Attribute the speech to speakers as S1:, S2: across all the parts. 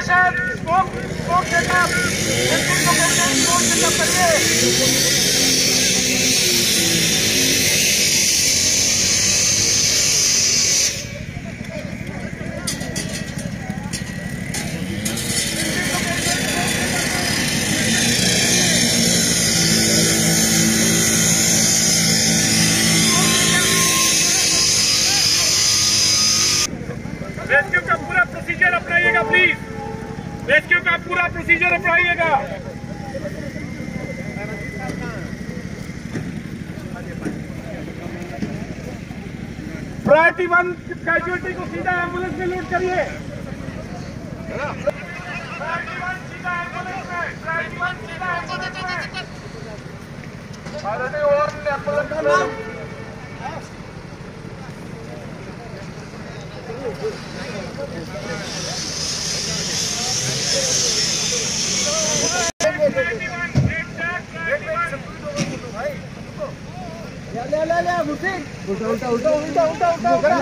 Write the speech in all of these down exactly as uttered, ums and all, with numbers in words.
S1: Congratulations! Smoke, smoke checkup. Fifteen locations, smoke checkup करिए. Rescue का पूरा प्रोसीजर अपनाइएगा प्लीज. रेस्क्यू का पूरा प्रोसीजर अपनाइएगा. प्रायोरिटी वन कैजुअलिटी को सीधा एम्बुलेंस में लोड करिए. प्रायोरिटी वन सीधा एम्बुलेंस में. प्रायोरिटी वन सीधा एम्बुलेंस में. प्रायोरिटी वन एम्बुलेंस में. उल्टा उल्टा उल्टा उल्टा उल्टा उल्टा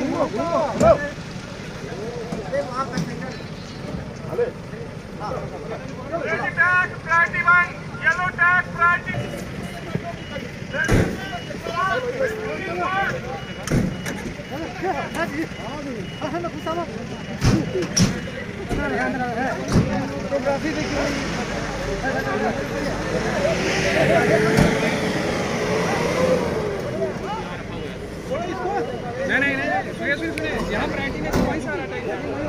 S1: priority one yellow tag priority. नहीं नहीं नहीं सुनिए सुनिए सुनिए यहाँ प्रायोरिटी में तो वही सारा टाइम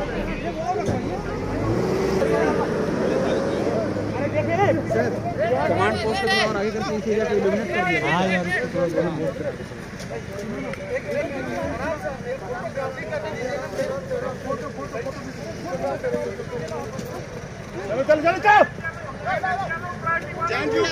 S1: कमांड पोस्ट को थोड़ा आगे करके इस एरिया को इल्यूमिनेट कर दिया. हाँ यार इसको थोड़ा बहुत पोस्ट कर चलो चलो चलो चलो. Thank you.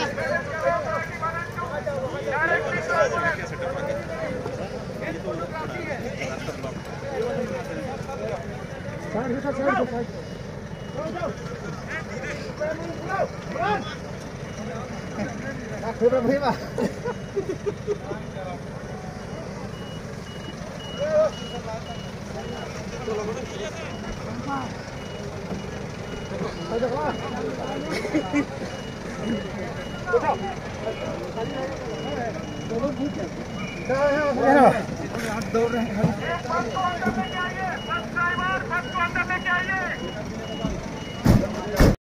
S1: दौड़ रहे हैं.